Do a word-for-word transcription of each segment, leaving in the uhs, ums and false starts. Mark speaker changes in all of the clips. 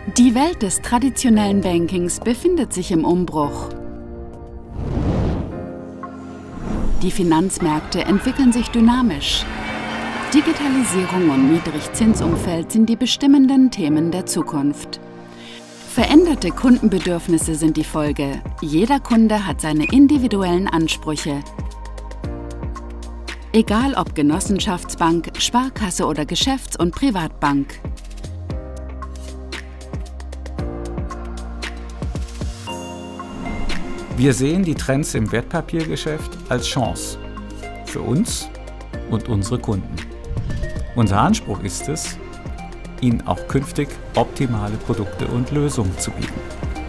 Speaker 1: Die Welt des traditionellen Bankings befindet sich im Umbruch. Die Finanzmärkte entwickeln sich dynamisch. Digitalisierung und Niedrigzinsumfeld sind die bestimmenden Themen der Zukunft. Veränderte Kundenbedürfnisse sind die Folge. Jeder Kunde hat seine individuellen Ansprüche. Egal ob Genossenschaftsbank, Sparkasse oder Geschäfts- und Privatbank.
Speaker 2: Wir sehen die Trends im Wertpapiergeschäft als Chance für uns und unsere Kunden. Unser Anspruch ist es, Ihnen auch künftig optimale Produkte und Lösungen zu bieten.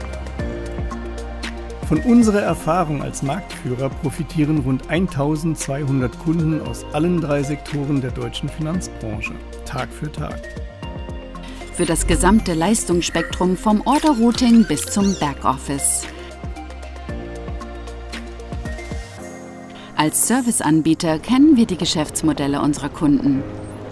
Speaker 3: Von unserer Erfahrung als Marktführer profitieren rund eintausendzweihundert Kunden aus allen drei Sektoren der deutschen Finanzbranche, Tag für Tag.
Speaker 1: Für das gesamte Leistungsspektrum vom Order-Routing bis zum Backoffice. Als Serviceanbieter kennen wir die Geschäftsmodelle unserer Kunden.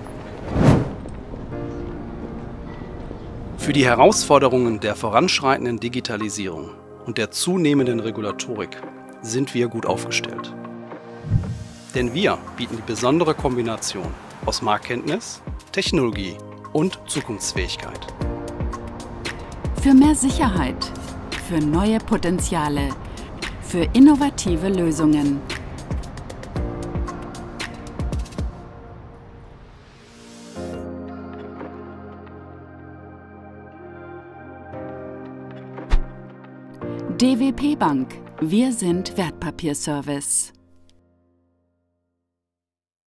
Speaker 4: Für die Herausforderungen der voranschreitenden Digitalisierung und der zunehmenden Regulatorik sind wir gut aufgestellt. Denn wir bieten die besondere Kombination aus Marktkenntnis, Technologie und Zukunftsfähigkeit.
Speaker 1: Für mehr Sicherheit, für neue Potenziale, für innovative Lösungen. D W P Bank. Wir sind Wertpapierservice.